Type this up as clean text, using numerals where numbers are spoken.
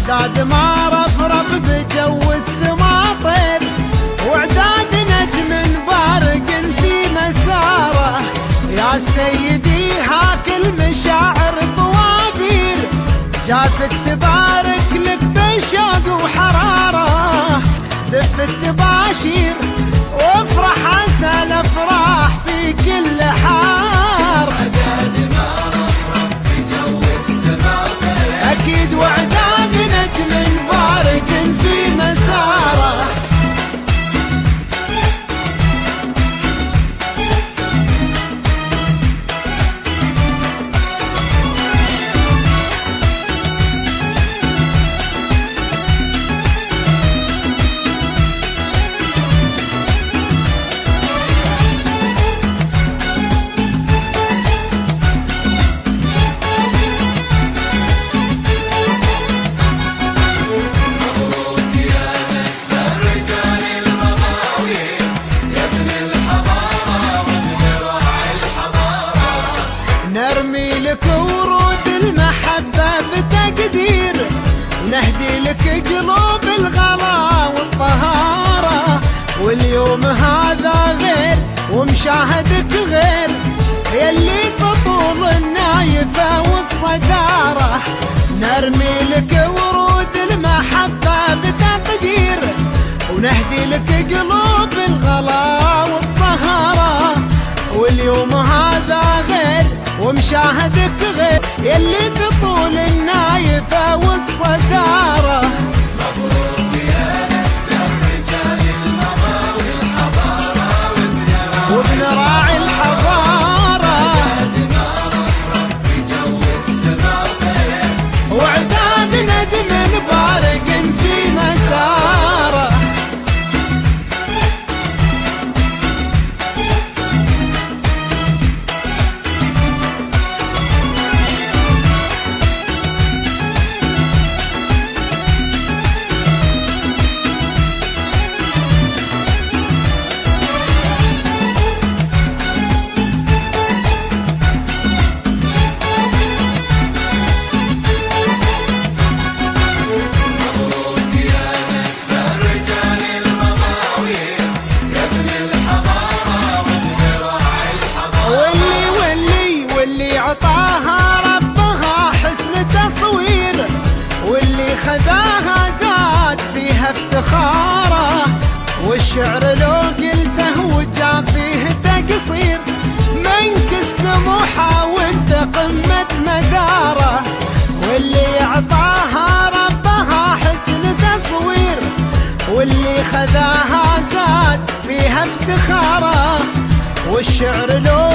وعداد ما رفرف بجو السما طير، وعداد نجم بارق في مساره. يا سيدي هاك المشاعر طوابير، جاتك تبارك لك بشوق وحراره. زف التباشير وافرح عسى الافراح في كل حار. عداد ما رفرف بجو السما طير، اكيد وعداد نجم بارج في مساره. نرمي لك ورود المحبة بتقدير، ونهدي لك قلوب الغلا والطهارة. واليوم هذا غير ومشاهدك غير، يلي تطول النايفة والصدارة. نرمي لك ورود المحبة بتقدير، ونهدي لك قلوب الغلا والطهارة. واليوم هذا غير ومشاهدك غير، يلي تطول النايفة والصدارة. مبروك يا نسل الرجال المضى والحضارة، وابن راعي الحضارة. عداد ما رفرف بجو السما طير، وعداد نجم بارق في مساره. عطاها ربها حسن تصوير، واللي خذاها زاد فيها افتخاره. والشعر لو قلته وجا فيه تقصير، منك السموحة وانت قمة مداره. واللي عطاها ربها حسن تصوير، واللي خذاها زاد فيها افتخاره. والشعر لو